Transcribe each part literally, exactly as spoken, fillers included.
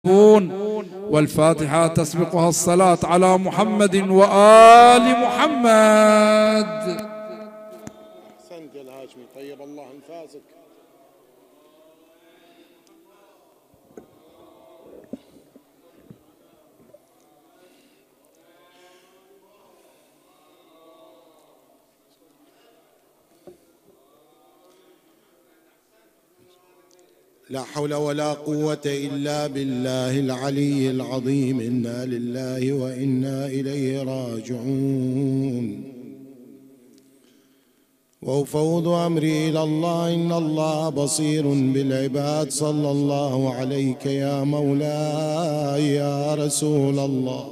والفاتحة تسبقها الصلاة على محمد وآل محمد. أحسنت يا الهاشمي، طيب الله أنفاسك. لا حول ولا قوة إلا بالله العلي العظيم. إنا لله وإنا إليه راجعون. وأفوض أمري إلى الله إن الله بصير بالعباد. صلى الله عليك يا مولاي يا رسول الله.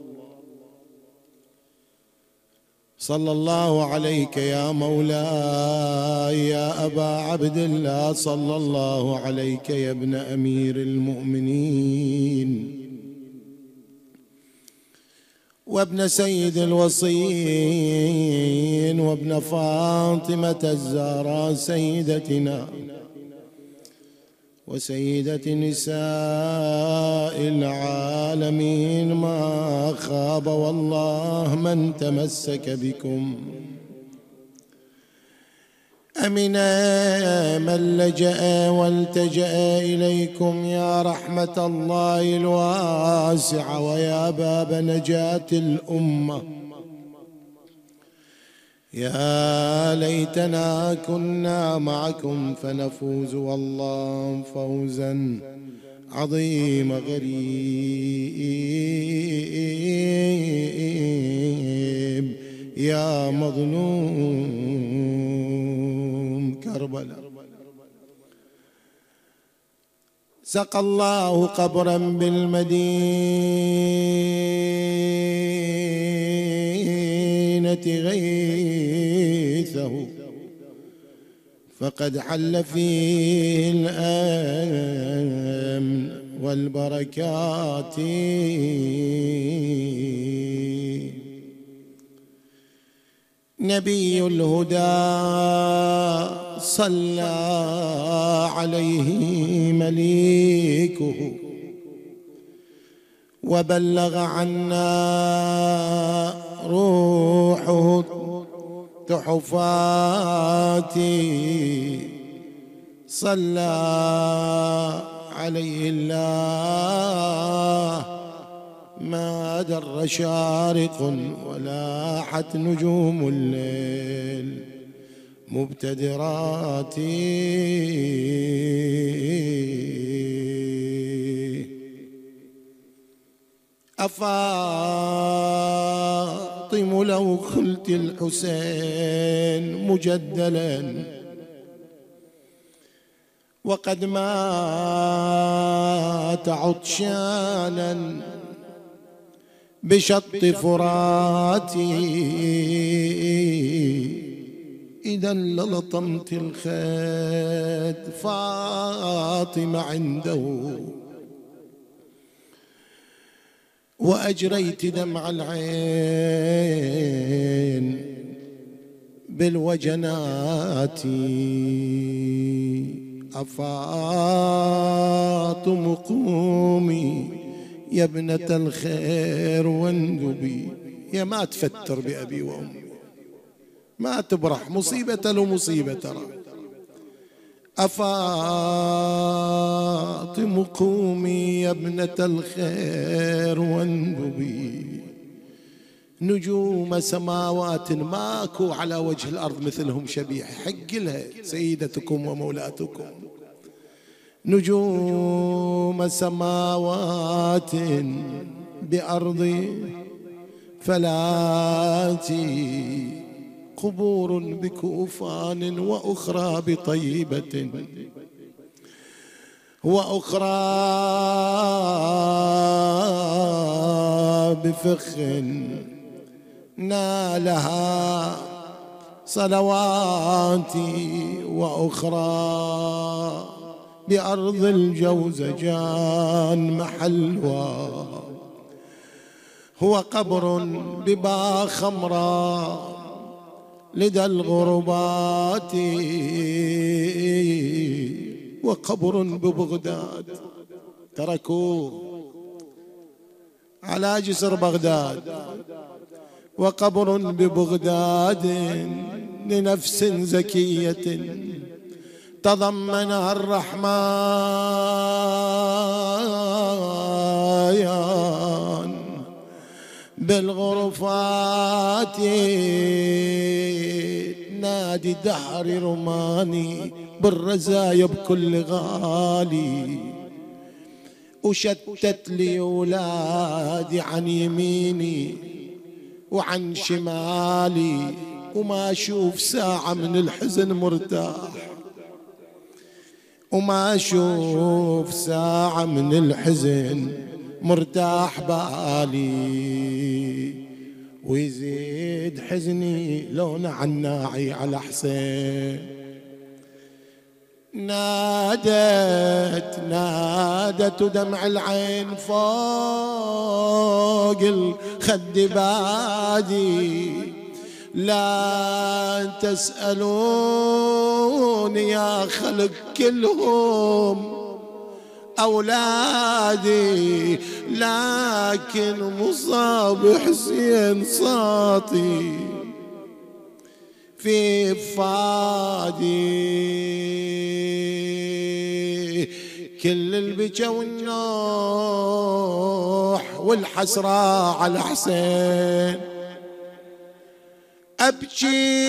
صلى الله عليك يا مولاي يا أبا عبد الله. صلى الله عليك يا ابن أمير المؤمنين وابن سيد الوصيين وابن فاطمة الزهراء سيدتنا وسيدة نساء العالمين. ما خاب والله من تمسك بكم. أمن من لجأ والتجأ إليكم يا رحمة الله الواسعة ويا باب نجاة الأمة. يا ليتنا كنا معكم فنفوز والله فوزا عظيما غريب. يا مظلوم كربلاء سقى الله قبرا بالمدينة غيثه فقد حل فيه الأمن والبركات. نبي الهدى صلى عليه مليكه وبلغ عنا روحه تحفاتي. صلى عليه الله ما در شارق ولاحت نجوم الليل مبتدرات. أفاطم لو خلت الحسين مجدلا وقد مات عطشانا بشط فراتي إذا للطمت الخد فاطمة عنده وأجريت دمع العين بالوجنات. أفاطم قومي يا ابنة الخير واندبي. يا ما تفتر بأبي وأمي ما تبرح مصيبة لو مصيبة ترى. أفاطم قومي يا ابنة الخير واندبي. نجوم سماوات ماكو على وجه الأرض مثلهم شبيح. حق لها سيدتكم ومولاتكم. نجوم سماوات بأرض فلاتي قبور بكوفان وأخرى بطيبة وأخرى بفخ نالها صلواتي وأخرى بأرض الجوزجان محلها هو قبر ببا خمراء لدى الغربات وقبر ببغداد تركوه على جسر بغداد، وقبر ببغداد لنفس زكية تضمنها الرحمن بالغرفات، نادي دهر رماني بالرزايا بكل غالي، وشتت لي أولادي عن يميني وعن شمالي، وما أشوف ساعة من الحزن مرتاح، وما أشوف ساعة من الحزن مرتاح بالي، ويزيد حزني لون عناعي على حسين. نادت نادت دمع العين فوق الخد بادي، لا تسألون يا خلق كلهم أولادي، لكن مصاب حسين صاطي في فادي، كل البكا والنوح والحسرة على حسين. أبكي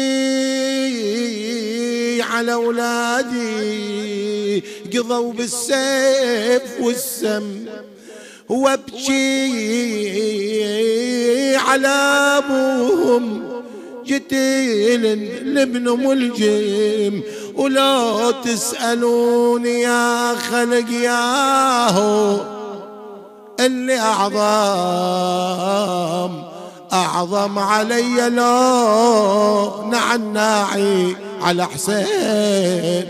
على أولادي قضوا بالسيف والسم، وابكي على أبوهم جتيل لابن ملجم، ولو تسألوني يا خلق ياهو اللي أعظم أعظم علي لو نعناعي على حسين.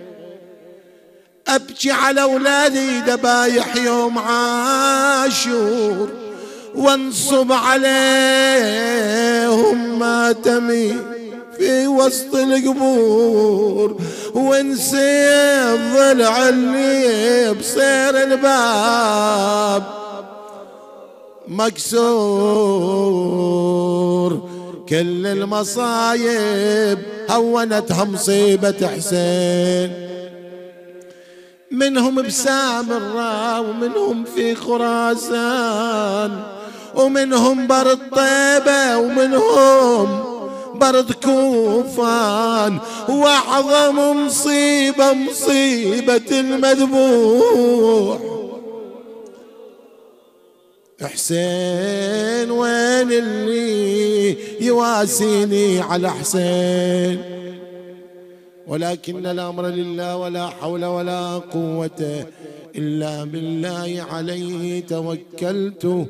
أبكي على أولادي ذبايح يوم عاشور، وانصب عليهم ماتمي في وسط القبور، ونسي الضلع اللي بصير الباب مكسور. كل المصايب هونتها مصيبة حسين، منهم بسامرة ومنهم في خراسان، ومنهم برد طيبة ومنهم برد كوفان، وأعظم مصيبة مصيبة المذبوح حسين. وين اللي يواسيني على حسين؟ ولكن الأمر لله ولا حول ولا قوة إلا بالله، عليه توكلت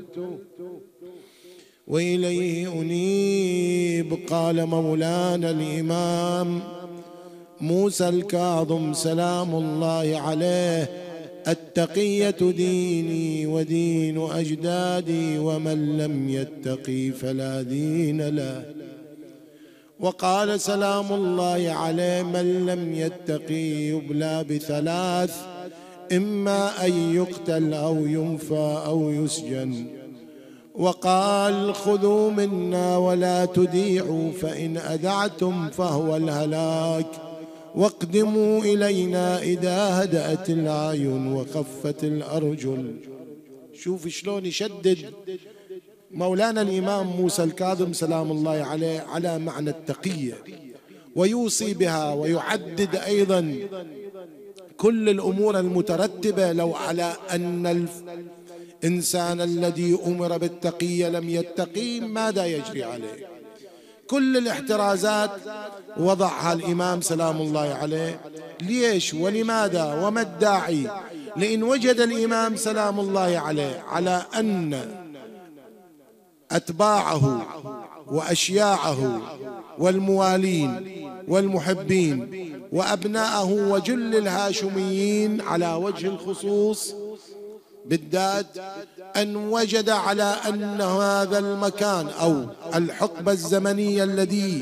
وإليه أنيب. قال مولانا الإمام موسى الكاظم سلام الله عليه: التقية ديني ودين أجدادي، ومن لم يتقي فلا دين له. وقال سلام الله عليه: من لم يتقي يبلى بثلاث: إما أن يقتل أو ينفى أو يسجن. وقال: خذوا منا ولا تديعوا، فإن أدعتم فهو الهلاك، واقدموا إلينا إذا هدأت الأعين وخفت الأرجل. شوف شلون يشدد مولانا الإمام موسى الكاظم سلام الله عليه على معنى التقية، ويوصي بها، ويعدد أيضا كل الأمور المترتبة لو على أن الإنسان الذي أمر بالتقية لم يتقي ماذا يجري عليه. كل الاحترازات وضعها الإمام سلام الله عليه. ليش ولماذا وما الداعي؟ لأن وجد الإمام سلام الله عليه على أن أتباعه وأشياعه والموالين والمحبين وأبناءه وجل الهاشميين على وجه الخصوص بالذات، أن وجد على أن هذا المكان أو الحقبة الزمنية الذي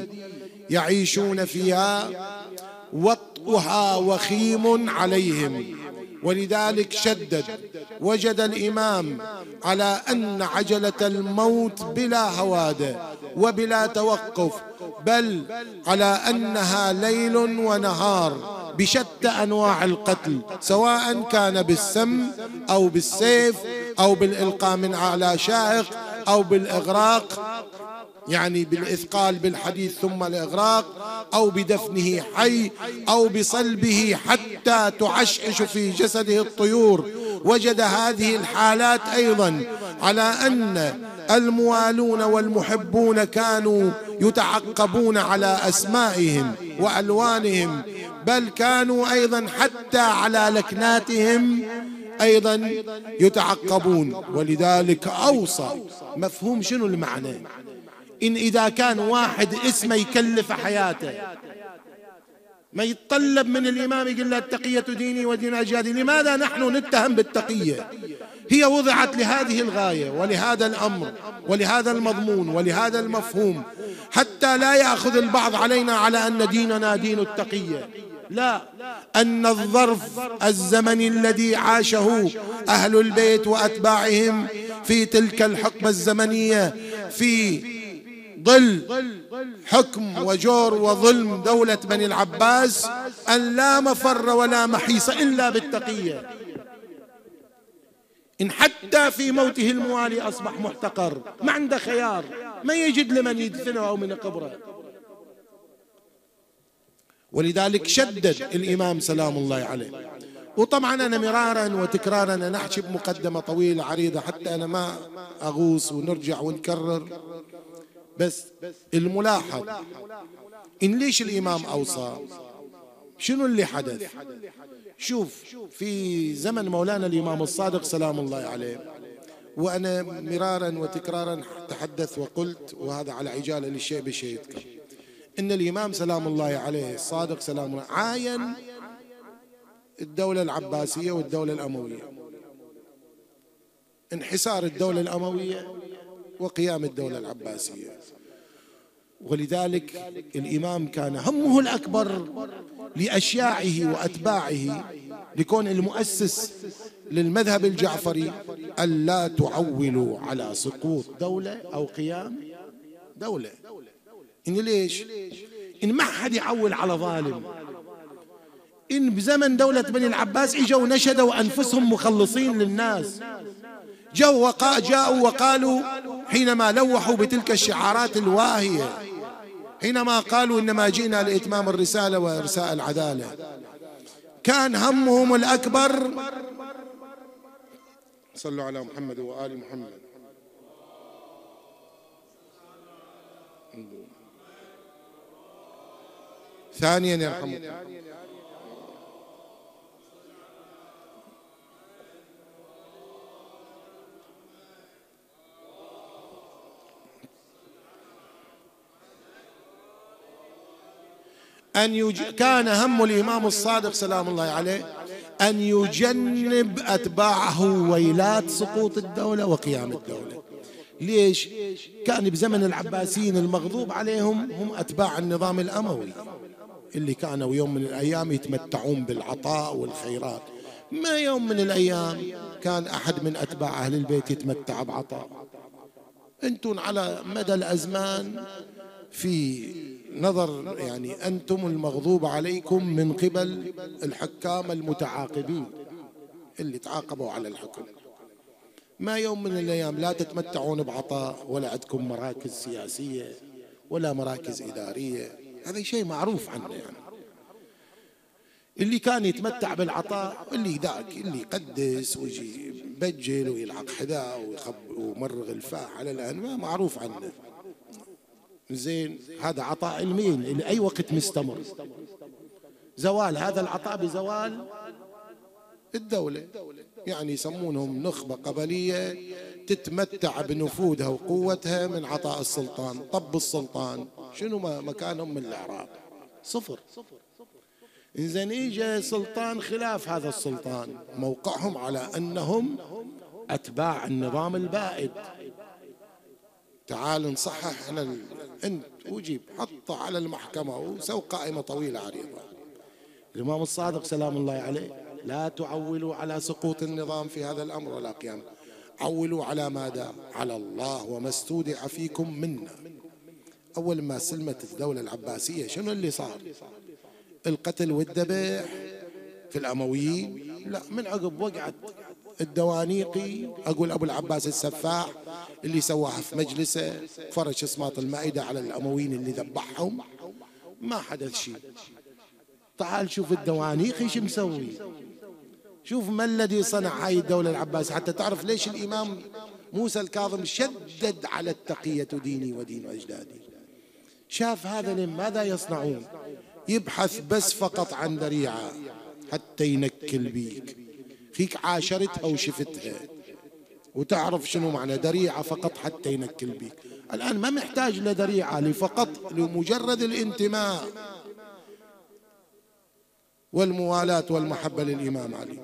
يعيشون فيها وطئها وخيم عليهم، ولذلك شدد. وجد الإمام على أن عجلة الموت بلا هوادة وبلا توقف، بل على أنها ليل ونهار بشتى أنواع القتل، سواء كان بالسم أو بالسيف أو بالإلقاء من أعلى شاهق أو بالإغراق، يعني بالإثقال بالحديث ثم الإغراق، أو بدفنه حي، أو بصلبه حتى تعشعش في جسده الطيور. وجد هذه الحالات أيضا على أن الموالون والمحبون كانوا يتعقبون على أسمائهم وألوانهم، بل كانوا أيضا حتى على لكناتهم أيضا يتعقبون. ولذلك أوصى مفهوم شنو المعنى؟ إن إذا كان واحد اسمه يكلف حياته، ما يتطلب من الإمام يقول له التقية ديني ودين أجدادي. لماذا نحن نتهم بالتقية؟ هي وضعت لهذه الغاية ولهذا الأمر ولهذا المضمون ولهذا المفهوم، حتى لا يأخذ البعض علينا على أن ديننا دين التقية. لا، أن الظرف الزمني الذي عاشه أهل البيت وأتباعهم في تلك الحقبة الزمنية في ظل حكم وجور وظلم دولة بني العباس، أن لا مفر ولا محيص إلا بالتقية. إن حتى في موته الموالي أصبح محتقر، ما عنده خيار، ما يجد لمن يدفنه أو من قبره. ولذلك شدد الإمام سلام الله عليه. وطبعا أنا مرارا وتكرارا أنا أحكي بمقدمة طويلة عريضة حتى أنا ما أغوص ونرجع ونكرر، بس الملاحظ إن ليش الإمام أوصى، شنو اللي حدث. شوف، في زمن مولانا الإمام الصادق سلام الله عليه، وأنا مرارا وتكرارا تحدث وقلت، وهذا على عجالة للشيء بشيء يذكر، إن الإمام سلام الله عليه الصادق سلام الله عاين الدولة العباسية والدولة الأموية، انحسار الدولة الأموية وقيام الدولة العباسية. ولذلك الإمام كان همه الأكبر لأشياعه وأتباعه لكون المؤسس للمذهب الجعفري ألا تعولوا على سقوط دولة أو قيام دولة. إن ليش؟ إن ما حد يعول على ظالم. إن بزمن دولة بني العباس إجوا نشدوا أنفسهم مخلصين للناس، جو وقا جاءوا وقالوا حينما لوحوا بتلك الشعارات الواهية، حينما قالوا إنما جئنا لإتمام الرسالة وإرساء العدالة، كان همهم الأكبر. صلوا على محمد وآل محمد. ثانيا يرحمكم، أن يج... كان هم الإمام الصادق سلام الله عليه أن يجنب أتباعه ويلات سقوط الدولة وقيام الدولة. ليش؟ كان بزمن العباسيين المغضوب عليهم هم أتباع النظام الأموي اللي كانوا يوم من الأيام يتمتعون بالعطاء والخيرات. ما يوم من الأيام كان أحد من أتباع أهل البيت يتمتع بعطاء. أنتم على مدى الأزمان في نظر يعني أنتم المغضوب عليكم من قبل الحكام المتعاقبين اللي تعاقبوا على الحكم. ما يوم من الأيام لا تتمتعون بعطاء ولا عندكم مراكز سياسية ولا مراكز إدارية. هذا شيء معروف عنه. يعني اللي كان يتمتع بالعطاء اللي ذاك اللي يقدس ويجي يبجل ويلعق حذاء ويمرغ الفاح على الأنواع معروف عنه. زين، هذا عطاء علمي لأي وقت مستمر. زوال هذا العطاء بزوال الدولة، يعني يسمونهم نخبة قبلية تتمتع بنفوذها وقوتها من عطاء السلطان. طب السلطان شنو مكانهم من الإعراب؟ صفر. إذن إجا سلطان خلاف هذا السلطان، موقعهم على أنهم أتباع النظام البائد. تعال نصحح احنا ال... انت وجيب حطه على المحكمة وسوي قائمة طويلة عريضة. الإمام الصادق سلام الله عليه لا تعولوا على سقوط النظام في هذا الأمر ولا قيام، عولوا على ماذا؟ على الله وما استودع فيكم منا. أول ما سلمت الدولة العباسية شنو اللي صار؟ القتل والذبح في الأمويين؟ لا، من عقب وقعت الدوانيقي، أقول أبو العباس السفاح اللي سواها في مجلسه، فرش اسماط المائدة على الأمويين اللي ذبحهم، ما حدث شيء. تعال شوف الدوانيقي شو مسوي، شوف ما الذي صنع هاي الدولة العباسية، حتى تعرف ليش الإمام موسى الكاظم شدد على التقية ديني ودين أجدادي. شاف هذا ماذا يصنعون، يبحث بس فقط عن ذريعة حتى ينكل بيك، فيك عاشرتها وشفتها وتعرف شنو معنى ذريعة فقط حتى ينكل بيك. الآن ما محتاج لذريعة، لفقط لمجرد الانتماء والموالاة والمحبة للإمام علي.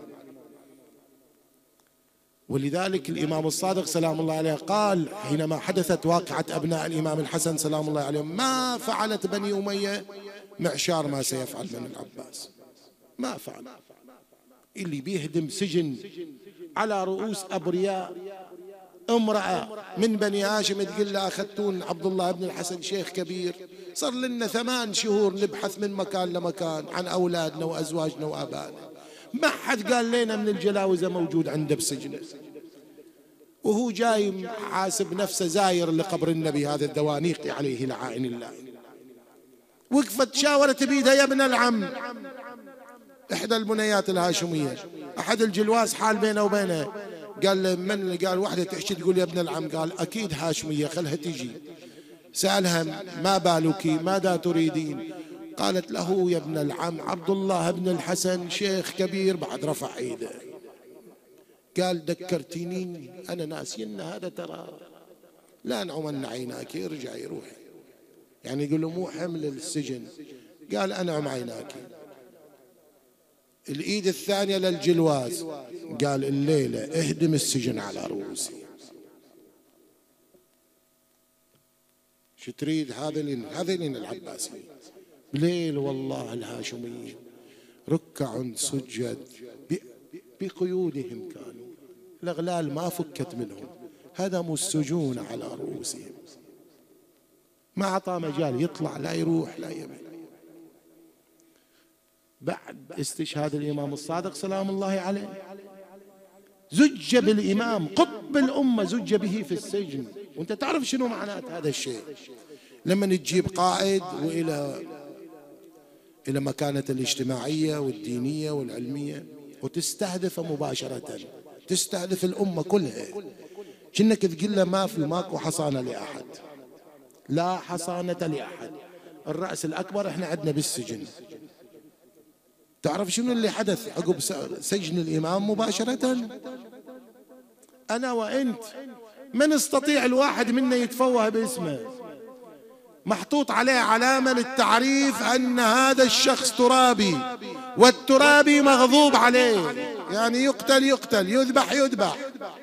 ولذلك الإمام الصادق سلام الله عليه قال حينما حدثت واقعة أبناء الإمام الحسن سلام الله عليه: ما فعلت بني أمية معشار ما سيفعل بني العباس، ما فعل. اللي بيهدم سجن على رؤوس أبرياء، امرأة من بني هاشم تقول له أخذتون عبد الله بن الحسن شيخ كبير، صار لنا ثمان شهور نبحث من مكان لمكان عن أولادنا وأزواجنا وآبائنا، ما حد قال لنا من الجلاوزة موجود عنده بسجنه، وهو جاي حاسب نفسه زاير لقبر النبي هذا الدوانيقي عليه لعائن الله. وقفت شاورت بيدها: يا ابن العم، إحدى البنيات الهاشمية، أحد الجلواس حال بينه وبينه، قال من؟ قال واحدة تحكي تقول يا ابن العم، قال أكيد هاشمية خلها تجي. سألها: ما بالك، ماذا تريدين؟ قالت له: يا ابن العم، عبد الله بن الحسن شيخ كبير. بعد رفع ايده قال: ذكرتيني أنا ناسين هذا، ترى لا نعمن عيناك، ارجعي روحي. يعني يقول له مو حمل السجن، قال أنعم عيناك. الإيد الثانية للجلواز، قال الليلة اهدم السجن على رؤوسي. شو تريد؟ هذين هذين العباسيين ليل والله الهاشميين ركع سجد بقيودهم، كانوا الأغلال ما فكت منهم، هدموا السجون على رؤوسهم، ما أعطى مجال يطلع لا يروح لا يمين. بعد استشهاد الإمام الصادق سلام الله عليه زج بالإمام قطب الأمة، زج به في السجن. وانت تعرف شنو معنات هذا الشيء لما تجيب قائد وإلى إلى مكانة الاجتماعية والدينية والعلمية وتستهدفه مباشرة، تستهدف الأمة كلها، كأنك تقول له ما في ماكو حصانة لأحد، لا حصانة لأحد، الرأس الأكبر احنا عندنا بالسجن. تعرف شنو اللي حدث عقب سجن الإمام مباشرة؟ أنا وأنت من استطيع الواحد منا يتفوه باسمه، محطوط عليه علامة للتعريف أن هذا الشخص ترابي، والترابي مغضوب عليه، يعني يقتل يقتل، يذبح يذبح.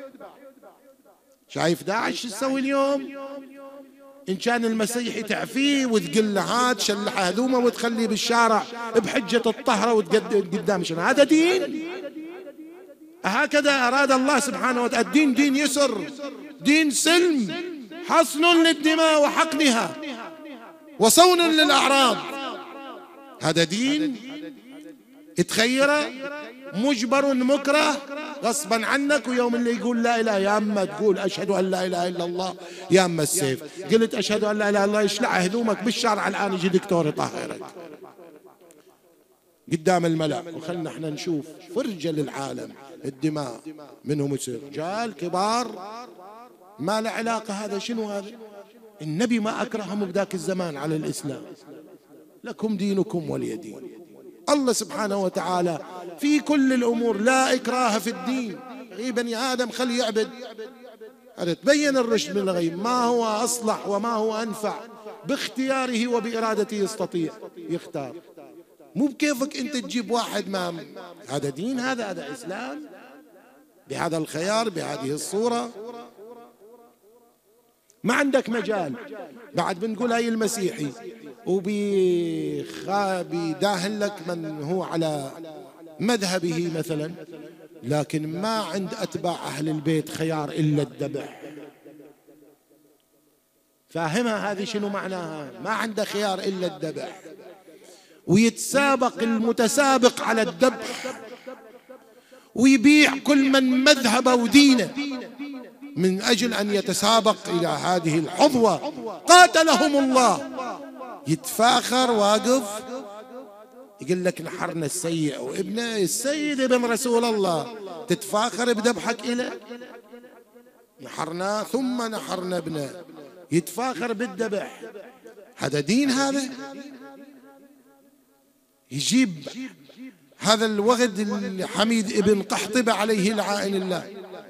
شايف داعش تسوي اليوم؟ إن كان المسيحي تعفيه وتقول له هات شلح هذومه وتخليه بالشارع بحجة الطهرة وتقدم قدام شنو؟ هذا دين؟ هكذا أراد الله سبحانه وتعالى. الدين دين يسر، دين سلم، حصن للدماء وحقنها وصون للأعراض. هذا دين تخيره مجبر مكره غصبا عنك، ويوم اللي يقول لا إله، يا أما تقول أشهد أن لا إله إلا الله، يا أما السيف. قلت أشهد أن لا إله إلا الله يشلع هدومك بالشارع الآن، يجي دكتور يطهرك قدام الملأ، وخلنا احنا نشوف فرجة للعالم الدماء منهم يصير رجال كبار ما له علاقة. هذا شنو هذا؟ النبي ما أكرههم بذاك الزمان على الإسلام، لكم دينكم ولي دين. الله سبحانه وتعالى في كل الأمور لا إكراه في الدين. غيب بني آدم خلي يعبد، هذا تبين الرشد من الغيب، ما هو أصلح وما هو أنفع باختياره وبإرادته يستطيع يختار، مو بكيفك أنت تجيب واحد ما. هذا دين؟ هذا هذا إسلام بهذا الخيار بهذه الصورة؟ ما عندك مجال. بعد بنقول هاي المسيحي وبيداهن لك من هو على مذهبه مثلا، لكن ما عند أتباع أهل البيت خيار إلا الذبح. فاهمها هذه شنو معناها؟ ما عنده خيار إلا الذبح، ويتسابق المتسابق على الذبح، ويبيع كل من مذهبه ودينه من أجل أن يتسابق إلى هذه الحظوة. قاتلهم الله. يتفاخر واقف يقول لك نحرنا السيء وابنه السيد ابن رسول الله، تتفاخر بذبحك إليه؟ نحرناه ثم نحرنا ابنه، يتفاخر بالذبح. هذا دين؟ هذا يجيب هذا الوغد الحميد ابن قحطبة عليه لعائن الله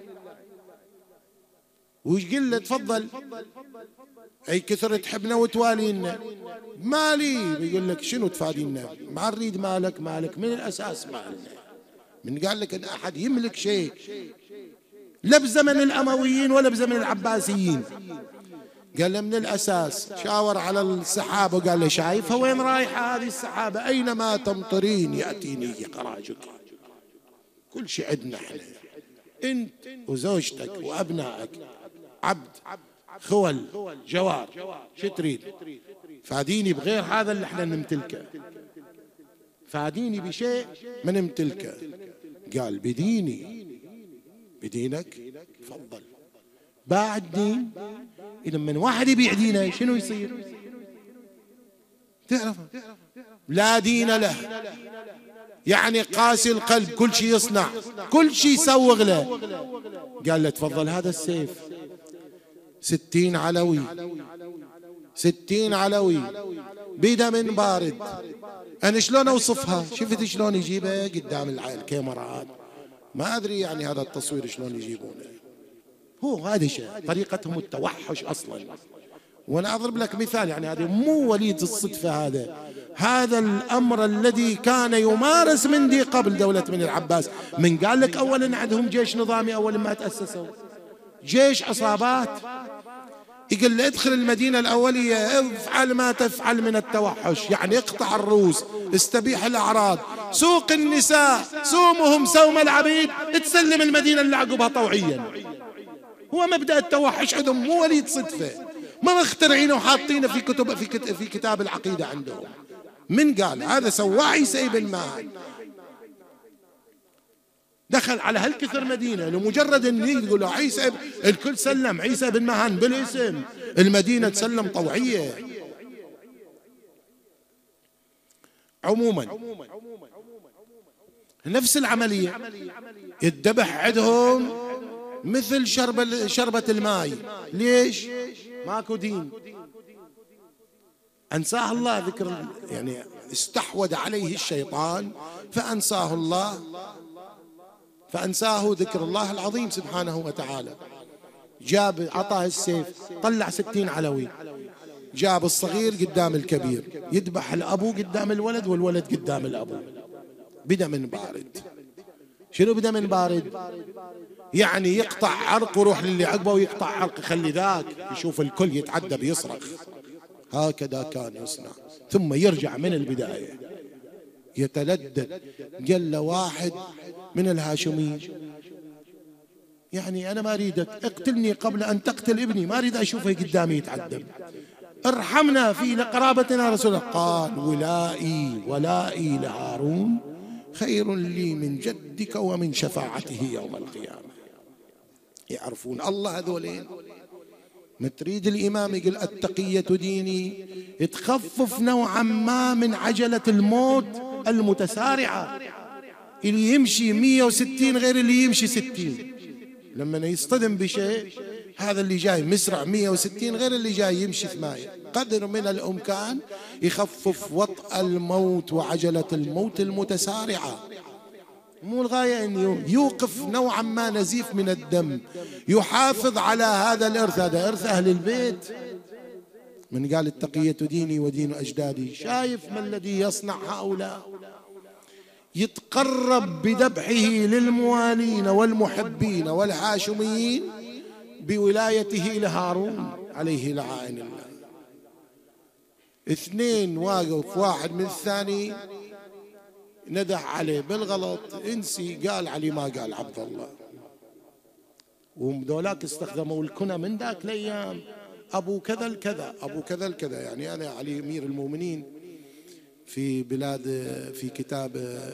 ويقول له تفضل، اي كثر تحبنا وتوالينا، مالي. بيقول لك شنو تفادينا؟ ما نريد مالك، مالك من الاساس مالنا. من قال لك ان احد يملك شيء لا بزمن الامويين ولا بزمن العباسيين؟ قال له من الاساس. شاور على السحابه وقال له شايفها وين رايحه هذه السحابه؟ اينما تمطرين ياتيني خراجك. كل شيء عندنا احنا، انت وزوجتك وابنائك، عبد خول جوار، شو تريد؟ فاديني بغير هذا اللي احنا نمتلكه، فاديني بشيء ما نمتلكه. قال بديني، بدينك تفضل. باع الدين. إذا من واحد يبيع دينه شنو يصير؟ تعرف لا دين له، يعني قاسي القلب، كل شيء يصنع، كل شيء يسوغ له. قال له تفضل هذا السيف ستين علوي، ستين علوي بدم بارد. أنا شلون أوصفها؟ شفت شلون يجيبها قدام الكاميرات؟ ما أدري يعني هذا التصوير شلون يجيبونه. هو هذا شيء طريقتهم التوحش أصلا. وأنا أضرب لك مثال، يعني هذا مو وليد الصدفة، هذا هذا الأمر الذي كان يمارس من دي قبل دولة بني العباس. من قال لك أولا عندهم جيش نظامي أول ما تأسسوا، جيش عصابات. يقول له ادخل المدينة الأولية افعل ما تفعل من التوحش، يعني اقطع الرؤوس، استبيح الأعراض، سوق النساء، سومهم سوم العبيد، تسلم المدينة اللي عقبها طوعيا. هو مبدأ التوحش عندهم، مو وليد صدفة، ما مخترعينه وحاطينه في كتب في في كتاب العقيدة عندهم. من قال هذا؟ سواه عيسى بن ماهان. دخل على هالكثر مدينة لمجرد ان يقول عيسى، الكل سلم عيسى بن ماهان بالاسم، المدينة تسلم طوعية. عموما نفس العملية، الذبح عندهم مثل شرب شربة الماء. ليش؟ ماكو دين. أنساه الله ذكر، يعني استحوذ عليه الشيطان فأنساه الله، فأنساه ذكر الله العظيم سبحانه وتعالى. جاب عطاه السيف، طلع ستين علوي، جاب الصغير قدام الكبير، يذبح الأبو قدام الولد والولد قدام الأبو بدم بارد. شنو بدم بارد؟ يعني يقطع عرق ويروح للي عقبه ويقطع عرق، يخلي ذاك يشوف الكل يتعدى بيصرخ. هكذا كان يصنع. ثم يرجع من البداية يتلدد. قال له واحد من الهاشميين يعني أنا ما أريدك، اقتلني قبل أن تقتل ابني، ما أريد أشوفه قدامي يتعذب، ارحمنا في قرابتنا. رسول الله قال ولائي ولائي لهارون خير لي من جدك ومن شفاعته يوم القيامة. يعرفون الله هذولين. ما تريد الإمام يقول التقية ديني، تخفف نوعا ما من عجلة الموت المتسارعة. اللي يمشي مية وستين غير اللي يمشي ستين. لما يصطدم بشيء، هذا اللي جاي مسرع مية وستين غير اللي جاي يمشي ثمانية. قدر من الإمكان يخفف وطأ الموت وعجلة الموت المتسارعة. مو الغاية أن يوقف نوعا ما نزيف من الدم، يحافظ على هذا الإرث، هذا إرث أهل البيت. من قال التقية ديني ودين أجدادي. شايف ما الذي يصنع هؤلاء؟ يتقرب بذبحه للموالين والمحبين والهاشميين بولايته لهارون عليه لعائن الله. اثنين واقف واحد من الثاني ندح عليه بالغلط، انسي، قال علي ما قال عبد الله. وذولاك استخدموا الكنى من ذاك الايام، ابو كذا الكذا، ابو كذا الكذا. يعني انا علي امير المؤمنين في بلاد، في كتاب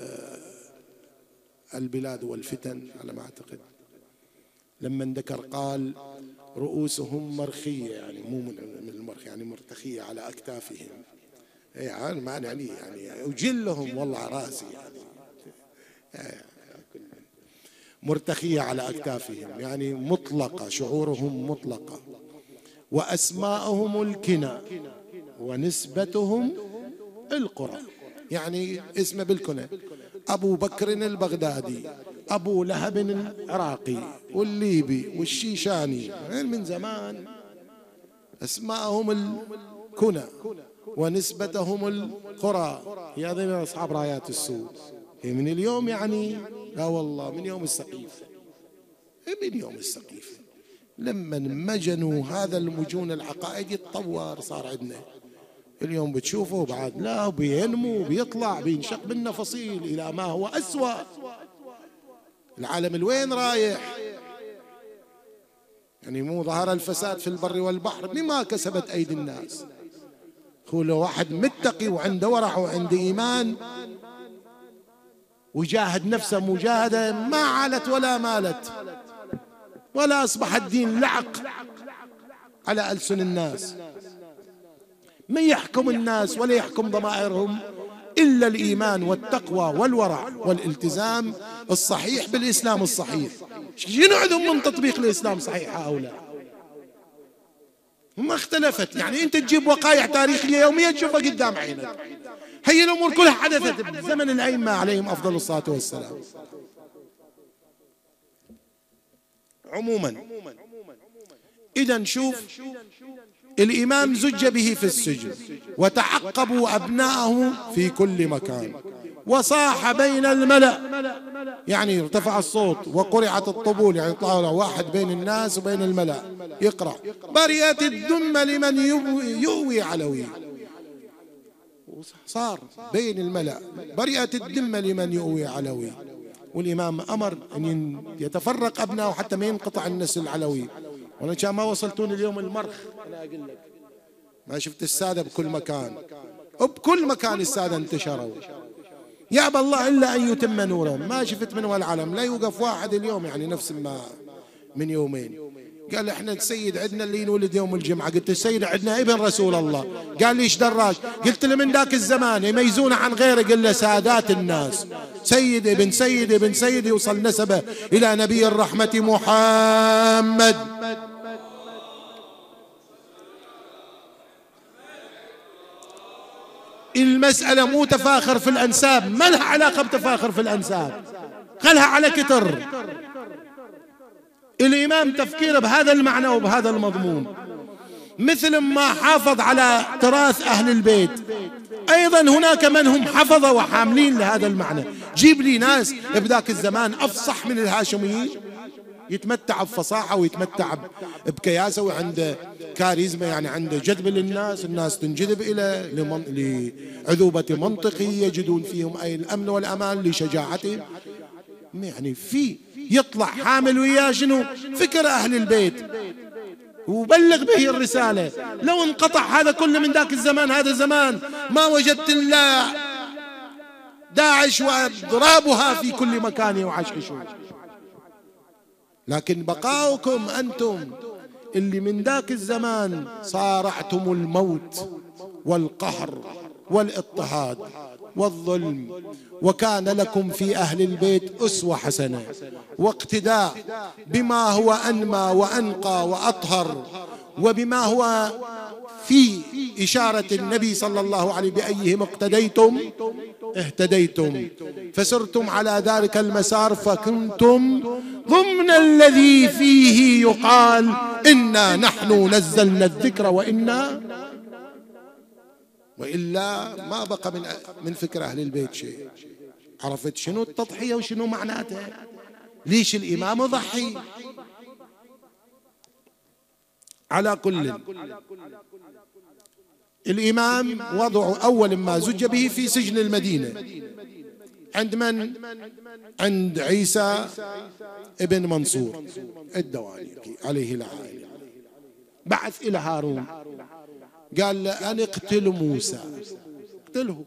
البلاد والفتن على ما اعتقد، لما ذكر قال رؤوسهم مرخيه، يعني مو من المرخ، يعني مرتخيه على اكتافهم. يعني ما يعني يعني وجلهم والله على راسي، يعني مرتخيه على اكتافهم، يعني مطلقه، شعورهم مطلقه. واسماءهم الكنى ونسبتهم القرى، يعني اسمه بالكنى، ابو بكر البغدادي، ابو لهب العراقي والليبي والشيشاني، من زمان اسماءهم الكنى ونسبتهم القرى. يا ذي من اصحاب رايات السود، هي من اليوم يعني، لا والله من يوم السقيفه، من يوم السقيفه لما مجنوا هذا المجون العقائدي يتطور، صار عندنا اليوم بتشوفه بعد لا، بينمو بيطلع بينشق منا فصيل إلى ما هو أسوأ. العالم الوين رايح؟ يعني مو ظهر الفساد في البر والبحر بما كسبت أيدي الناس. هو لو واحد متقي وعنده ورع وعنده إيمان وجاهد نفسه مجاهدة ما علت ولا مالت، ولا أصبح الدين لعق على ألسن الناس. من يحكم الناس ولا يحكم ضمائرهم إلا الإيمان والتقوى والورع والالتزام الصحيح بالإسلام الصحيح. شنو عندهم من تطبيق الإسلام صحيح هؤلاء؟ ما اختلفت. يعني أنت تجيب وقائع تاريخية يومية تشوفها قدام عينك، هي الأمور كلها حدثت بزمن الأئمة عليهم أفضل الصلاة والسلام. عموما إذا نشوف الإمام زج به في السجن، وتعقبوا أبناءه في كل مكان، وصاح بين الملأ، يعني ارتفع الصوت وقرعت الطبول، يعني طلع واحد بين الناس وبين الملأ يقرأ بريت الذمة لمن يؤوي علوي. صار بين الملأ بريت الذمة لمن يؤوي علوي. والإمام أمر أن يتفرق أبناءه حتى ما ينقطع النسل العلوي. وانا كان ما وصلتون اليوم المرخ، انا اقول لك ما شفت الساده بكل مكان، وبكل مكان الساده انتشروا. يأبى الله الا ان يتم نوره. ما شفت من والعلم لا يوقف واحد اليوم، يعني نفس ما من يومين قال احنا السيد عندنا اللي ينولد يوم الجمعه. قلت السيد عندنا ابن رسول الله. قال لي ايش دراج؟ قلت له من ذاك الزمان يميزونه عن غيره، قال له سادات الناس، سيد ابن سيد ابن سيد، يوصل نسبه الى نبي الرحمه محمد. المسألة مو تفاخر في الأنساب، ما لها علاقة بتفاخر في الأنساب، خلها على كتر. الإمام تفكيره بهذا المعنى وبهذا المضمون، مثل ما حافظ على تراث أهل البيت أيضا هناك من هم حفظة وحاملين لهذا المعنى. جيب لي ناس بذاك الزمان أفصح من الهاشميين، يتمتع بفصاحة ويتمتع بكياسة وعنده كاريزما، يعني عنده جذب للناس، الناس تنجذب إلى لعذوبة منطقي يجدون فيهم أي الأمن والأمان لشجاعتهم. يعني في يطلع حامل وياه شنو فكر أهل البيت وبلغ به الرسالة. لو انقطع هذا كله من ذاك الزمان، هذا الزمان ما وجدت إلا داعش وأضرابها في كل مكان وعشقشون. لكن بقاؤكم أنتم اللي من ذاك الزمان صارعتم الموت والقهر والاضطهاد والظلم، وكان لكم في أهل البيت أسوة حسنة واقتداء بما هو أنمى وأنقى وأطهر، وبما هو في إشارة النبي صلى الله عليه بأيهم اقتديتم اهتديتم، فسرتم على ذلك المسار، فكنتم ضمن الذي فيه يقال إنا نحن نزلنا الذكر وإنا، وإلا ما بقى من من فكر أهل البيت شيء. عرفت شنو التضحية وشنو معناتها؟ ليش الإمام يضحي؟ على كل الإمام وضعه أول ما زج به في سجن المدينة، عند من؟ عند عيسى ابن منصور الدوانيقي عليه العائلة. بعث إلى هارون قال له أن اقتل موسى، اقتله.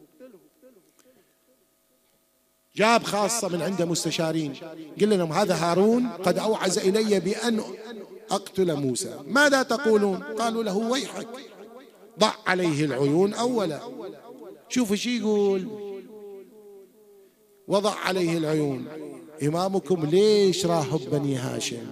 جاب خاصة من عنده مستشارين، قال لهم هذا هارون قد أوعز إلي بأن أقتل موسى، ماذا تقولون؟ قالوا له ويحك، ضع عليه العيون أولا. شوفوا شي يقول، وضع عليه العيون. إمامكم ليش راهب بني هاشم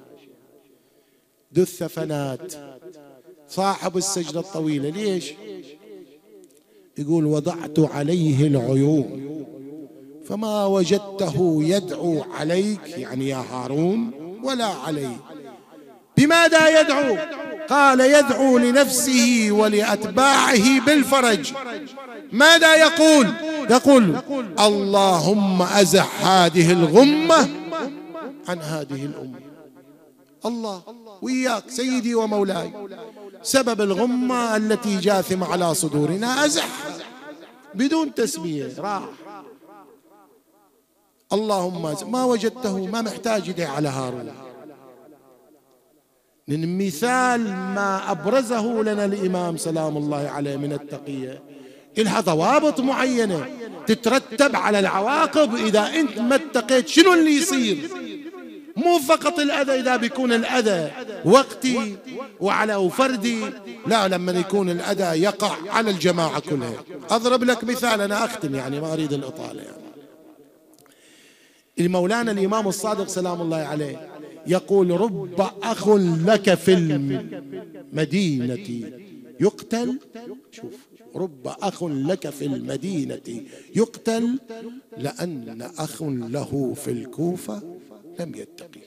ذو الثفنات صاحب السجدة الطويلة، ليش؟ يقول وضعت عليه العيون فما وجدته يدعو عليك، يعني يا هارون، ولا علي. بماذا يدعو؟ قال يدعو لنفسه ولأتباعه بالفرج. ماذا يقول؟ يقول اللهم أزح هذه الغمة عن هذه الأمة. الله وإياك سيدي ومولاي، سبب الغمة التي جاثمة على صدورنا أزح بدون تسمية، راح. اللهم أزح. ما وجدته، ما محتاج يدعي على هارون. من مثال ما أبرزه لنا الإمام سلام الله عليه من التقية، إلها ضوابط معينة تترتب على العواقب. إذا أنت ما اتقيت شنو اللي يصير؟ مو فقط الأذى، إذا بيكون الأذى وقتي وعلى فردي، لا، لما يكون الأذى يقع على الجماعة كلها. أضرب لك مثال، أنا أختم يعني ما أريد الإطالة. يعني المولانا الإمام الصادق سلام الله عليه يقول رب أخ لك في المدينة يقتل، شوف، رب أخ لك في المدينة يقتل لأن أخ له في الكوفة لم يتقي.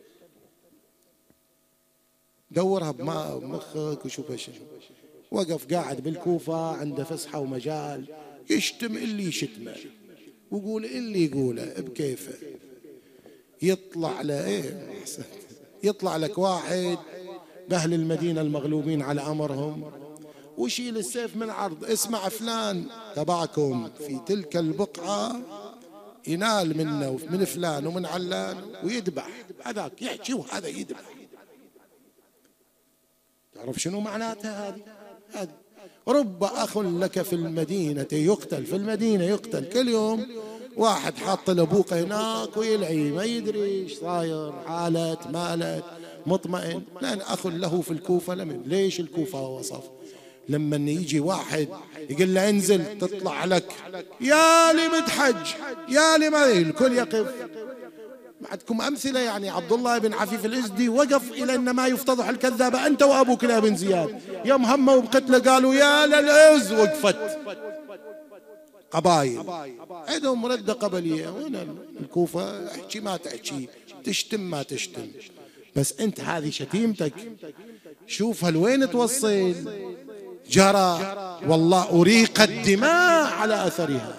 دورها بمخك وشوف ايش. وقف قاعد بالكوفة عنده فسحة ومجال، يشتم اللي يشتمه ويقول اللي يقوله بكيفه. يطلع له ايه، يطلع لك واحد بأهل المدينة المغلوبين على أمرهم ويشيل السيف من عرض، اسمع فلان تبعكم في تلك البقعة ينال منه من فلان ومن علان ويذبح، هذاك يحكي وهذا يذبح. تعرف شنو معناتها هذه؟ هذه رب أخ لك في المدينة يقتل، في المدينة يقتل كل يوم. واحد حاط له بوقه هناك ويلعي، ما يدري ايش صاير، حالت مالت مطمئن، لأن أخ له في الكوفة لم. ليش الكوفة وصف؟ لما يجي واحد يقول له انزل تطلع لك يا لي متحج يا لي، ما الكل يقف. عندكم أمثلة، يعني عبد الله بن عفيف الإزدي وقف إلى أن ما يفتضح الكذابة أنت وأبوك لا بن زياد، يوم همه وبقتله قالوا يا للعز، وقفت قبائل عندهم ردة قبلية. هنا الكوفة احكي ما تحكي، تشتم ما تشتم، بس أنت هذه شتيمتك شوفها لوين توصل. جرى والله أريق الدماء على أثرها.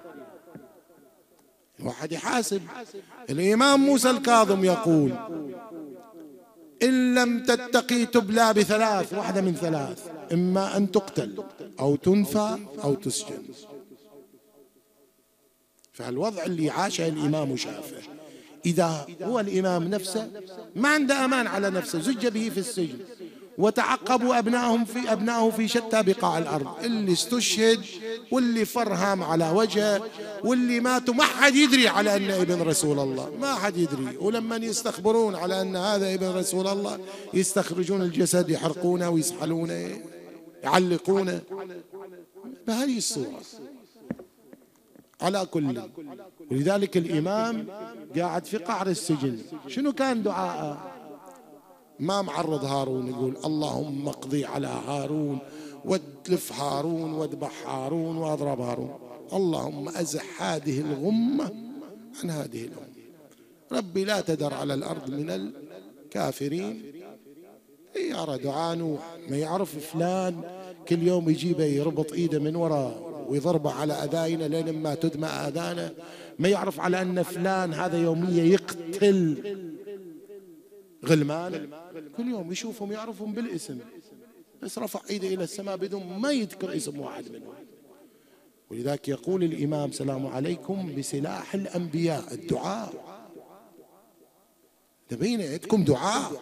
واحد يحاسب. الإمام موسى الكاظم يقول إن لم تتقي تبلى بثلاث، واحدة من ثلاث، إما أن تقتل أو تنفى أو تسجن. فالوضع اللي عاشه الإمام وشافه، إذا هو الإمام نفسه ما عنده أمان على نفسه، زج به في السجن وتعقبوا أبنائهم في أبنائه في شتى بقاع الأرض، اللي استشهد واللي فرهم على وجهه واللي ماتوا ما حد يدري على أن ابن رسول الله، ما حد يدري. ولما يستخبرون على أن هذا ابن رسول الله يستخرجون الجسد يحرقونه ويسحلونه يعلقونه بهذه الصورة. على كل، ولذلك الإمام قاعد في قعر السجن، شنو كان دعاءه؟ ما معرض هارون، يقول اللهم اقضي على هارون واتلف هارون واذبح هارون واضرب هارون، اللهم ازح هذه الغمة عن هذه الأمة، ربي لا تدر على الأرض من الكافرين. يرى دعاء نوح، ما يعرف فلان كل يوم يجيبه يربط ايده من وراء ويضربه على أذاينا لين ما تدمى آذانه، ما يعرف على أن فلان هذا يوميا يقتل غلمان، كل يوم يشوفهم يعرفهم بالاسم، بس رفع ايده الى السماء بدون ما يذكر اسم واحد منهم. ولذلك يقول الإمام سلام عليكم بسلاح الأنبياء الدعاء، بين عندكم دعاء.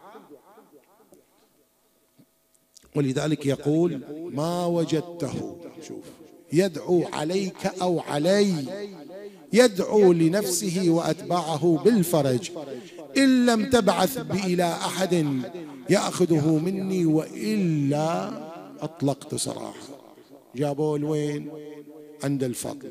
ولذلك يقول ما وجدته، شوف، يدعو عليك أو علي، يدعو لنفسه وأتباعه بالفرج، إن لم تبعث إلى أحد يأخذه مني وإلا أطلقت سراحه. جابوه لوين؟ عند الفضل.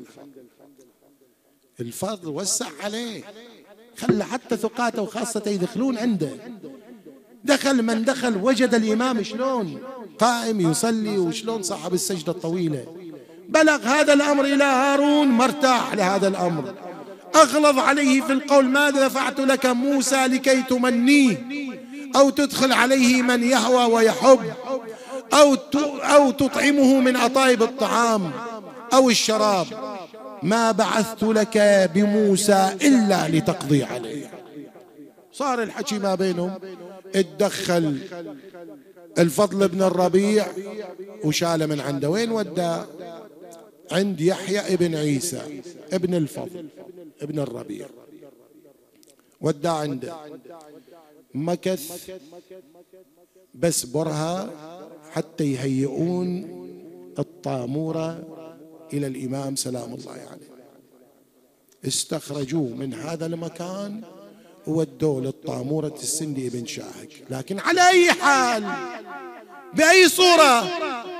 الفضل وسع عليه، خلى حتى ثقاته وخاصة يدخلون عنده. دخل من دخل وجد الإمام شلون قائم يصلي، وشلون صاحب السجدة الطويلة. بلغ هذا الأمر إلى هارون، ما ارتاح لهذا الأمر، أغلظ عليه في القول: ماذا دفعت لك موسى لكي تمنيه أو تدخل عليه من يهوى ويحب أو أو تطعمه من أطايب الطعام أو الشراب؟ ما بعثت لك بموسى إلا لتقضي عليه. صار الحكي ما بينهم. اتدخل الفضل بن الربيع وشاله من عنده. وين وداه؟ عند يحيى ابن عيسى ابن الفضل ابن الربيع، وداه عنده. مكث بس برهة حتى يهيئون الطامورة إلى الإمام سلام الله عليه يعني. استخرجوه من هذا المكان وودوه للطامورة السندي بن شاهق. لكن على أي حال، بأي صورة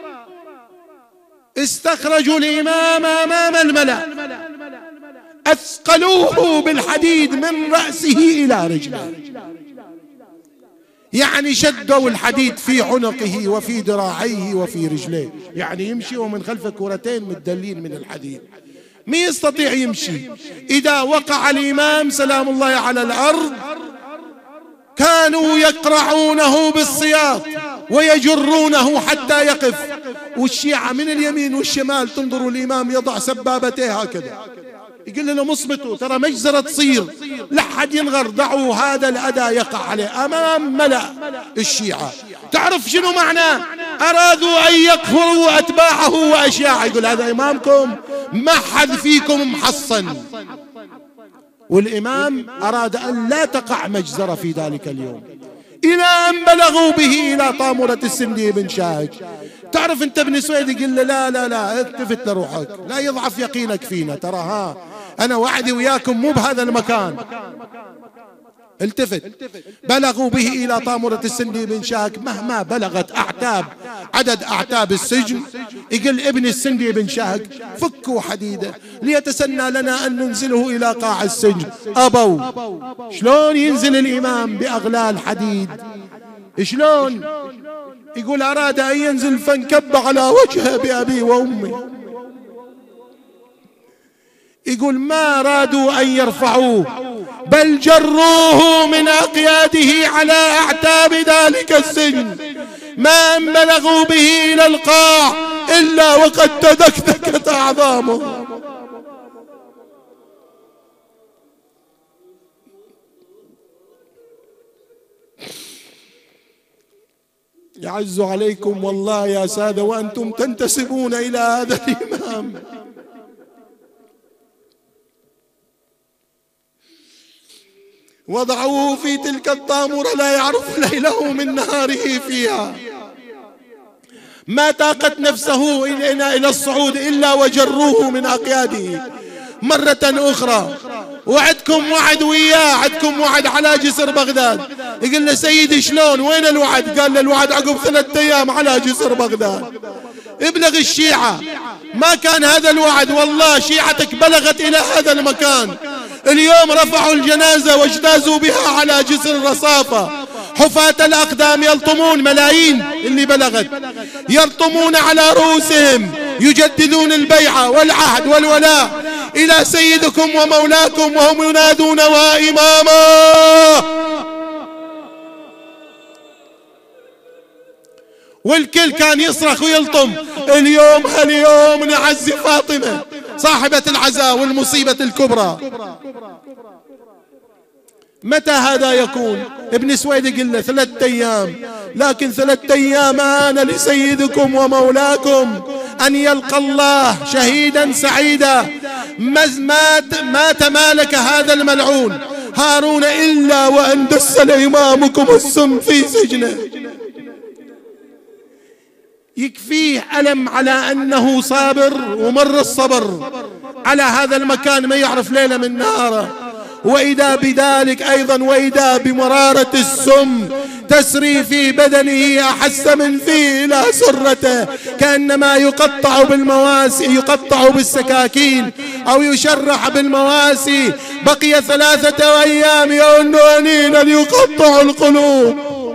استخرجوا الإمام أمام الملأ، أثقلوه بالحديد من رأسه إلى رجله، يعني شدوا الحديد في عنقه وفي ذراعيه وفي رجليه، يعني يمشي ومن خلفه كرتين متدلين من الحديد، ما يستطيع يمشي. إذا وقع الإمام سلام الله على الأرض كانوا يقرعونه بالسياط ويجرونه حتى يقف، والشيعة من اليمين والشمال تنظروا الإمام يضع سبابته هكذا، يقول له مصمته ترى مجزرة تصير، لا حد ينغر، دعوا هذا الأذى يقع عليه أمام ملأ الشيعة. تعرف شنو معناه؟ أرادوا أن يكفروا أتباعه وأشياعه. يقول هذا إمامكم، ما حد فيكم محصن. والإمام أراد أن لا تقع مجزرة في ذلك اليوم، إلى أن بلغوا به إلى طامرة السندي بن شاهق. تعرف أنت ابن سويد يقول له لا لا لا التفت لروحك، لا يضعف يقينك فينا، ترى ها أنا وعدي وياكم مو بهذا المكان. التفت. بلغوا به إلى طامرة السندي بن شاهق، مهما بلغت أعتاب عدد أعتاب السجن، يقول ابن السندي بن شاهق فكوا حديده ليتسنى لنا أن ننزله إلى قاع السجن. أبوا. شلون ينزل الإمام بأغلال حديد؟ شلون؟ يقول أراد أن ينزل فانكب على وجهه بأبي وأمي. يقول ما أرادوا أن يرفعوه بل جروه من أقياده على أعتاب ذلك السجن، ما أن بلغوا به إلى القاع إلا وقد تدكدكت أعظامه. يعز عليكم والله يا سادة وأنتم تنتسبون إلى هذا الإمام. وضعوه في تلك الطامرة لا يعرف ليله من نهاره فيها، ما طاقت نفسه إلى الصعود إلا وجروه من أقياده مرة أخرى. وعدكم وعد وياه، عدكم وعد على جسر بغداد. يقول له سيدي شلون؟ وين الوعد؟ قال له الوعد عقب ثلاثة أيام على جسر بغداد. ابلغ الشيعة، ما كان هذا الوعد، والله شيعتك بلغت إلى هذا المكان. اليوم رفعوا الجنازة واجتازوا بها على جسر الرصافة، حفاة الأقدام يلطمون، ملايين اللي بلغت يلطمون على رؤوسهم، يجددون البيعة والعهد والولاء إلى سيدكم ومولاكم، وهم ينادون وإماما. والكل كان يصرخ ويلطم. اليوم اليوم نعزي فاطمة صاحبة العزاء والمصيبة الكبرى. متى هذا يكون؟ ابن سويد يقول له ثلاثة أيام، لكن ثلاثة أيام آن لسيدكم ومولاكم أن يلقى الله شهيدا سعيدا. ما تمالك هذا الملعون هارون إلا وأن دسل إمامكم السم في سجنه. يكفيه ألم على أنه صابر ومر الصبر على هذا المكان ما يعرف ليلة من نهاره، وإذا بذلك أيضا وإذا بمرارة السم تسري في بدنه أحس من فيه إلى سرته، كأنما يقطع بالمواسي يقطع بالسكاكين أو يشرح بالمواسي. بقي ثلاثة أيام يونونينا يقطع القلوب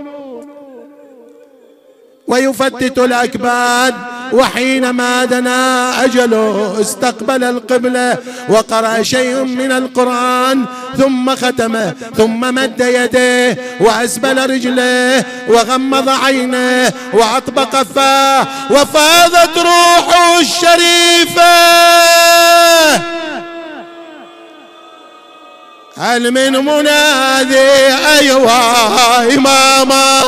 ويفتت الأكباد. وحينما دنا أجله استقبل القبلة وقرأ شيء من القرآن ثم ختمه، ثم مد يديه وأسبل رجليه وغمض عينيه وأطبق فاه وفاضت روحه الشريفة. هل من منادي أيها إماما؟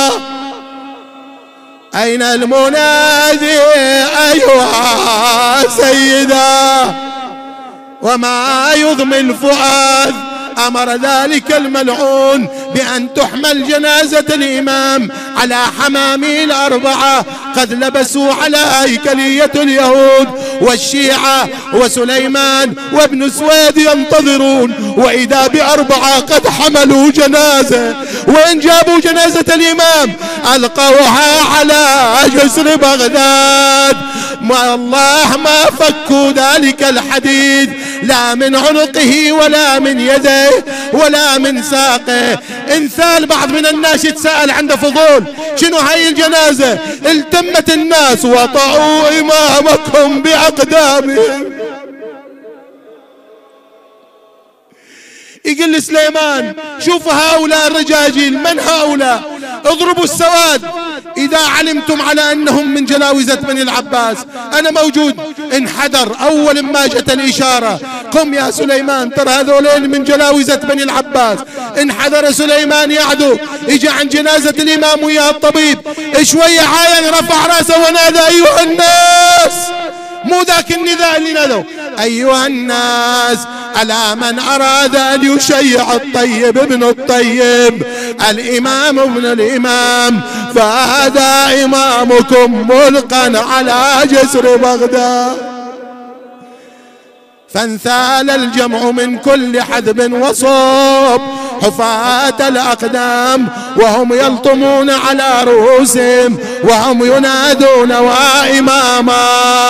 أين المنادي أيها سيدا؟ وما يضمي الفؤاد أمر ذلك الملعون بأن تحمل جنازة الإمام على حماميل أربعة قد لبسوا على هيكلية اليهود والشيعة وسليمان وابن سويد ينتظرون، وإذا بأربعة قد حملوا جنازة. وإن جابوا جنازة الإمام ألقوها على جسر بغداد. ما الله ما فكوا ذلك الحديد لا من عنقه ولا من يده ولا من ساقه. انثال بعض من الناس يتساءل عنده فضول شنو هاي الجنازة؟ التمت الناس وطعوا إمامكم بأقدامهم. يقول سليمان شوفوا هؤلاء الرجاجيل، من هؤلاء؟ اضربوا السواد إذا علمتم على أنهم من جلاوزة بني العباس. أنا موجود. انحدر أول ما جت الإشارة قم يا سليمان، ترى هذولين من جلاوزة بني العباس. انحدر سليمان يعدو، اجى عن جنازة الإمام ويا الطبيب شوية عاين رفع راسه ونادى أيها الناس. مو ذاك النداء اللي نادوا أيها الناس ألا من أراد أن يشيع الطيب ابن الطيب الإمام ابن الإمام فهذا إمامكم ملقا على جسر بغداد. فانثال الجمع من كل حدب وصوب حفاة الأقدام وهم يلطمون على رؤوسهم وهم ينادون وإماما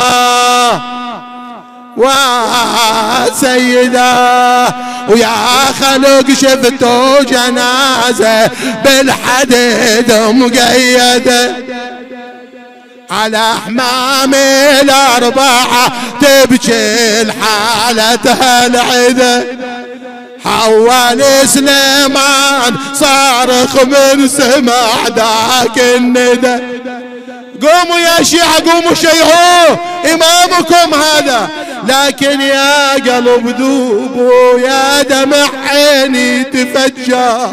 وسيدا. ويا خلق شفتوا جنازة بالحديد مقيدة على حمام الأربعة تبكي الحالة العدة. حول سليمان صارخ من سمع ذاك الندى قوموا يا شيعة قوموا شيعوه إمامكم هذا. لكن يا قلب ذوبوا يا دمع عيني تفجر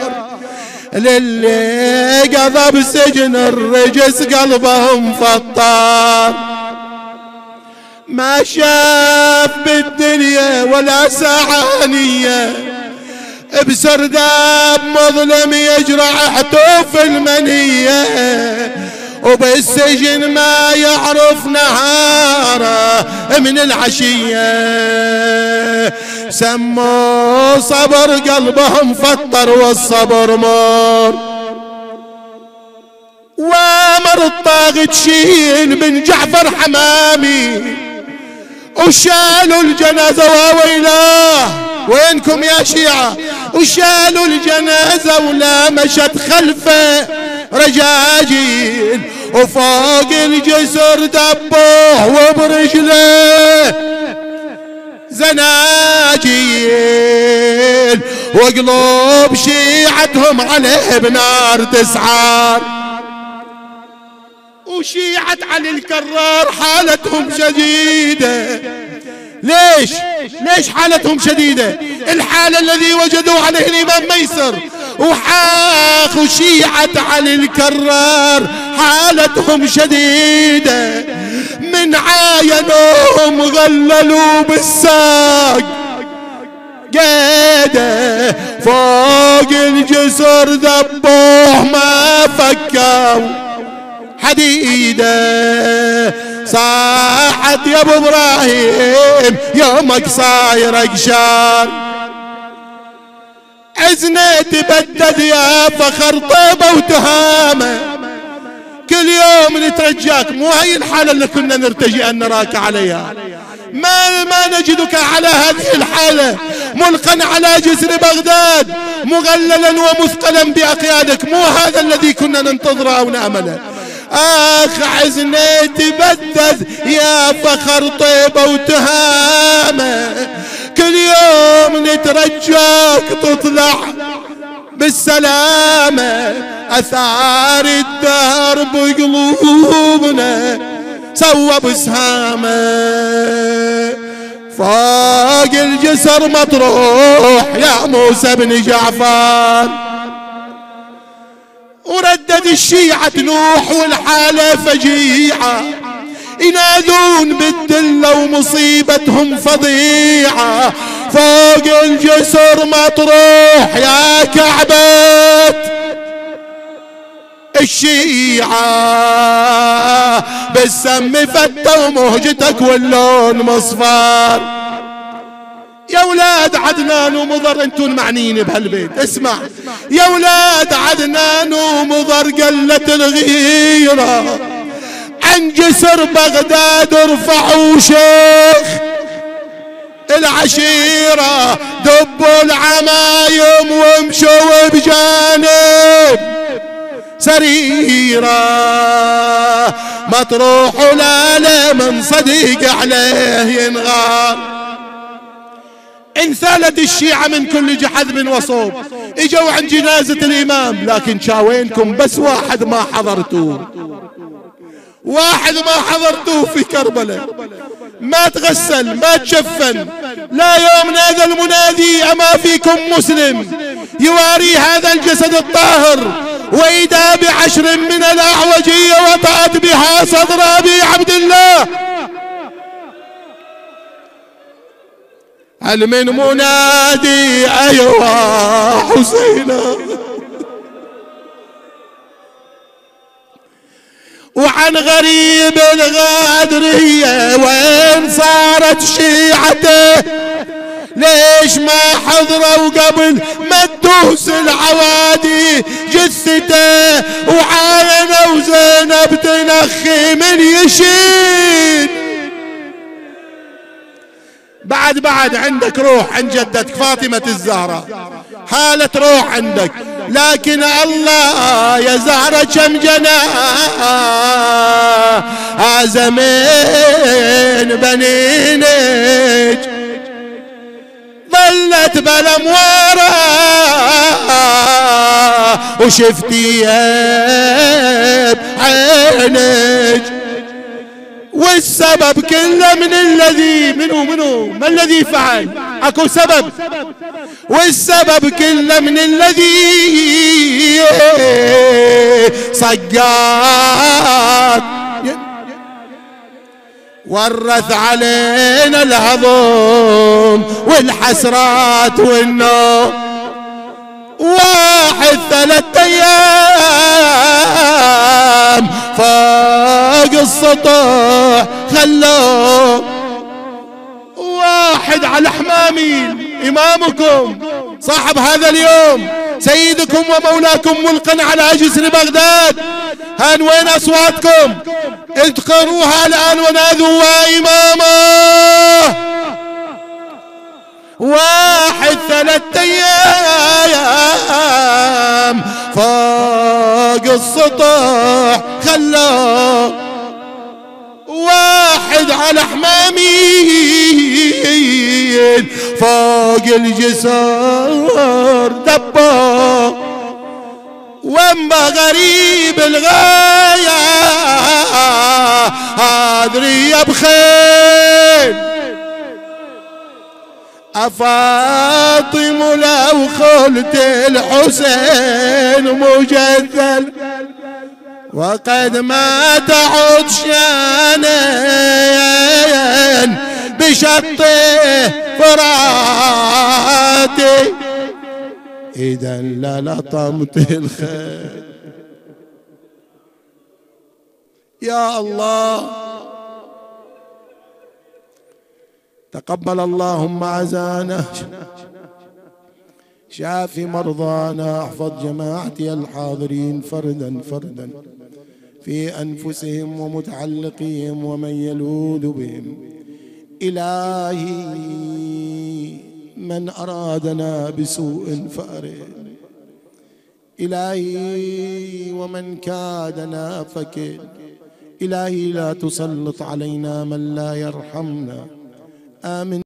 للي قضى بسجن الرجس قلبهم فطار. ما شاف بالدنيا ولا ساعانية بسرداب مظلم يجرع حتوف المنية وبالسجن ما يعرف نهاره من العشية. سموا صبر قلبهم فطر والصبر مر. وامر الطاغي تشيل من جعفر حمامي وشالوا الجنازة وويلاه. وينكم يا شيعة؟ وشالوا الجنازة ولا مشت خلفه رجاجيل وفوق الجسر دبوه وبرجله زناجيل وقلوب شيعتهم عليه بنار تسعار. وشيعة علي الكرار حالتهم شديدة. ليش؟ ليش حالتهم شديدة؟ الحالة الذي وجدوا عليه الإمام ميسر وحاخ شيعة علي الكرار حالتهم شديدة من من عاينهم غللوا بالساق قيده فوق الجسر ذبوه ما فكوا حديده صاحت يا ابو ابراهيم يومك صاير اقشار عزنا تبدد يا فخر طيبه وتهامه كل يوم نترجاك مو هاي الحالة اللي كنا نرتجي أن نراك عليها ما, ما نجدك على هذه الحالة ملقا على جسر بغداد مغللا ومثقلا بأقيادك مو هذا الذي كنا ننتظره أو نأمله آخ عزنا تبدد يا فخر طيبة وتهامة كل يوم نترجاك تطلع بالسلامة أثار الدهر بقلوبنا سوى بسهامة فوق الجسر مطروح يا موسى بن جعفر وردد الشيعة نوح والحالة فجيعة ينادون بالدلة ومصيبتهم فظيعة فوق الجسر مطروح يا كعبة الشيعة بالسم فتة ومهجتك واللون مصفر يا ولاد عدنان ومضر انتون معنيين بهالبيت اسمع يا ولاد عدنان ومضر قلت الغيرة عن جسر بغداد ارفعوا شيخ العشيرة دبوا العمايم وامشوا بجانب سريرة مطروح ولا من صديق عليه ينغار انثالت الشيعة من كل جحذب وصوب اجوا عن جنازة الامام لكن شاوينكم بس واحد ما حضرتوه واحد ما حضرتوه في كربلاء ما تغسل ما تشفن لا يوم نادى المنادي أما فيكم مسلم يواري هذا الجسد الطاهر وإذا بعشر من الأعوجية وطأت بها صدر أبي عبد الله هل من منادي أيها حسين وعن غريب الغادرية وين صارت شيعته ليش ما حضروا قبل ما تدوس العوادي جثته وعاينوا زينب تنخي من يشيد بعد بعد عندك روح عند جدتك فاطمة الزهراء حالة روح عندك لكن الله يا زهرة كم جناح عزمين بنينك ظلت بالامواره وشفتي بعينك والسبب كله من الذي منو منو ما الذي فعل اكو سبب والسبب كله من الذي صقات ورث علينا الهضم والحسرات والنوم واحد ثلاثة ايام فوق السطح خلوه واحد على حمامين امامكم صاحب هذا اليوم سيدكم ومولاكم ملقا على جسر بغداد هان وين اصواتكم اذكروها الان ونادوا وامامه واحد ثلاثة ايام فوق السطح خلوه واحد على حمامين فوق الجسر دبه واما غريب الغاية هادري يا بخيل أفاطم لو خلت الحسين مجذل وقد ما تعود شانين بشط فراتي إذا للطمت الخير. يا الله تقبل اللهم عزانا، شافي مرضانا، احفظ جماعتي الحاضرين فردا فردا في أنفسهم ومتعلقهم ومن يلوذ بهم. إلهي من أرادنا بسوء فأرد، إلهي ومن كادنا فكد، إلهي لا تسلط علينا من لا يرحمنا. آمين.